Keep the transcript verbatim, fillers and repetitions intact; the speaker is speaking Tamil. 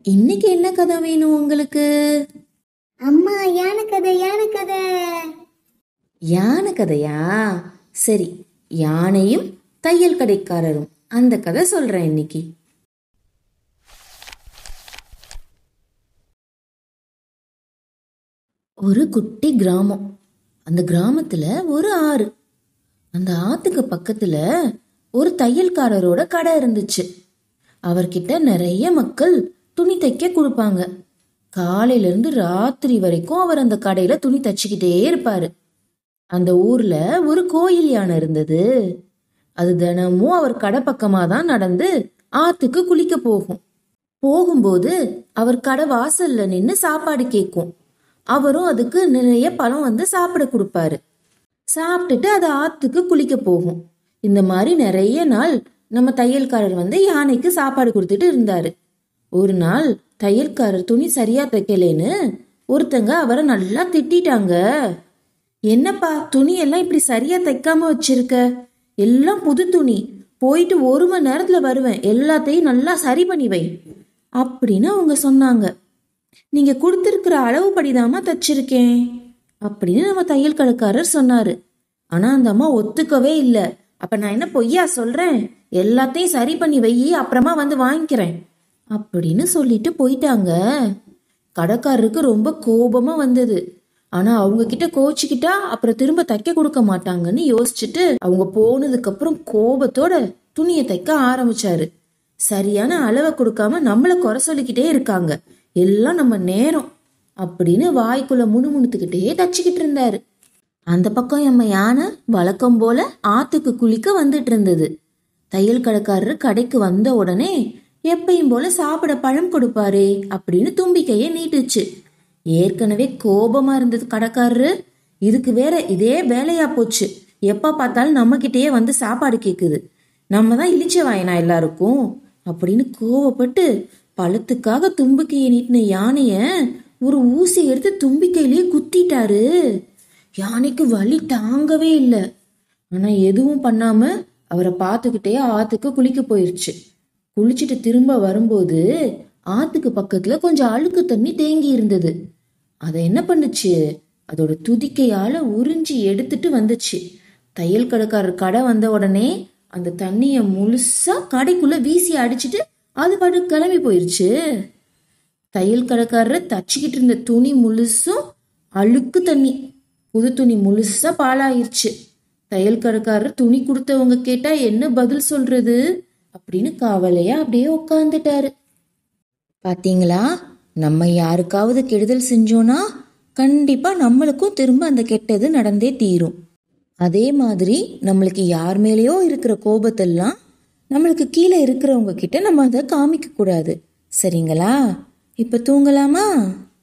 இன்னைக்கு என்ன கதை வேணும் உங்களுக்கு? அம்மா, யானை கதை. யானை கதை. யானை கதையா? சரி, யானையும் தையல் கடைக்காரரும் அந்த கதை சொல்றேன் இன்னைக்கு. ஒரு குட்டி கிராமம். அந்த கிராமத்துல ஒரு ஆறு. அந்த ஆத்துக்கு பக்கத்துல ஒரு தையல்காரரோட கடை இருந்துச்சு. அவர்கிட்ட நிறைய மக்கள் துணி தைக்க கொடுப்பாங்க. காலையில இருந்து ராத்திரி வரைக்கும் அவர் அந்த கடையில துணி தச்சுக்கிட்டே இருப்பாரு. அந்த ஊர்ல ஒரு கோயில் யானை இருந்தது. அது தினமும் அவர் கடை பக்கமா தான் நடந்து ஆத்துக்கு குளிக்க போகும். போகும்போது அவர் கடை வாசல்ல நின்று சாப்பாடு கேட்கும். அவரும் அதுக்கு நிறைய பழம் வந்து சாப்பிட கொடுப்பாரு. சாப்பிட்டுட்டு அது ஆத்துக்கு குளிக்க போகும். இந்த மாதிரி நிறைய நாள் நம்ம தையல்காரர் வந்து யானைக்கு சாப்பாடு கொடுத்துட்டு இருந்தாரு. ஒரு நாள் தையல்காரர் துணி சரியா தைக்கலேன்னு ஒருத்தங்க அவரை நல்லா திட்டாங்க. என்னப்பா, துணி எல்லாம் இப்படி சரியா தைக்காம வச்சிருக்க? எல்லாம் புது துணி, போயிட்டு ஒரு மணி நேரத்துல வருவேன், எல்லாத்தையும் நல்லா சரி பண்ணி வை அப்படின்னு அவங்க சொன்னாங்க. நீங்க கொடுத்துருக்கிற அளவு படிதாமா தச்சிருக்கேன் அப்படின்னு நம்ம தையல் கடைக்காரர் சொன்னாரு. ஆனா அந்த அம்மா ஒத்துக்கவே இல்லை. அப்ப நான் என்ன பொய்யா சொல்றேன்? எல்லாத்தையும் சரி பண்ணி வை, அப்புறமா வந்து வாங்கிக்கிறேன் அப்படின்னு சொல்லிட்டு போயிட்டாங்க. கடைக்காரருக்கு ரொம்ப கோபமா வந்தது. ஆனா அவங்க கிட்ட கோச்சிக்கிட்டா அப்புறம் திரும்ப தைக்க கொடுக்க மாட்டாங்கன்னு யோசிச்சுட்டு அவங்க போனதுக்கு அப்புறம் கோபத்தோட துணியை தைக்க ஆரம்பிச்சாரு. சரியான அளவை கொடுக்காம நம்மள குறை சொல்லிக்கிட்டே இருக்காங்க, எல்லாம் நம்ம நேரம் அப்படின்னு வாய்க்குள்ள முணுமுணுத்துக்கிட்டே தச்சுக்கிட்டு இருந்தாரு. அந்த பக்கம் நம்ம யானை வழக்கம் போல ஆத்துக்கு குளிக்க வந்துட்டு இருந்தது. தையல் கடைக்காரர் கடைக்கு வந்த உடனே எப்பயும் போல சாப்பிட பழம் கொடுப்பாரே அப்படின்னு தும்பிக்கைய நீட்டுச்சு. ஏற்கனவே கோபமா இருந்தது கடைக்காரரு. இதுக்கு வேற இதே வேலையா போச்சு. எப்ப பார்த்தாலும் நம்ம கிட்டேயே வந்து சாப்பாடு கேக்குது, நம்ம தான் இழிச்ச வாயனா எல்லாருக்கும் அப்படின்னு கோவப்பட்டு பழத்துக்காக தும்பிக்கையை நீட்டின யானைய ஒரு ஊசி எடுத்து தும்பிக்கையிலேயே குத்திட்டாரு. யானைக்கு வலி தாங்கவே இல்லை. ஆனா எதுவும் பண்ணாம அவரை பார்த்துக்கிட்டே ஆத்துக்கு குளிக்க போயிருச்சு. குளிச்சுட்டு திரும்ப வரும்போது ஆத்துக்கு பக்கத்துல கொஞ்சம் அழுக்கு தண்ணி தேங்கி இருந்தது. அதை என்ன பண்ணுச்சு, அதோட துதிக்கையால உறிஞ்சி எடுத்துட்டு வந்துச்சு. தையல் கடைக்காரர் கடை வந்த உடனே அந்த தண்ணிய முழுசா கடைக்குள்ள வீசி அடிச்சுட்டு அது பாட்டு கிளம்பி போயிருச்சு. தையல் கடைக்காரர் தச்சுக்கிட்டு இருந்த துணி முழுசும் அழுக்கு தண்ணி, புது துணி முழுசா பாழாயிருச்சு. தையல் கடைக்காரர் துணி கொடுத்தவங்க கேட்டா என்ன பதில் சொல்றது அப்படின்னு கவலையா அப்படியே உட்காந்துட்டாரு. பாத்தீங்களா, நம்ம யாருக்காவது கெடுதல் செஞ்சோம்னா கண்டிப்பா நம்மளுக்கும் திரும்ப அந்த கெட்டது நடந்தே தீரும். அதே மாதிரி நம்மளுக்கு யார் மேலேயோ இருக்கிற கோபத்தெல்லாம் நம்மளுக்கு கீழே இருக்கிறவங்க கிட்ட நம்ம அதை காமிக்க கூடாது. சரிங்களா? இப்ப தூங்கலாமா?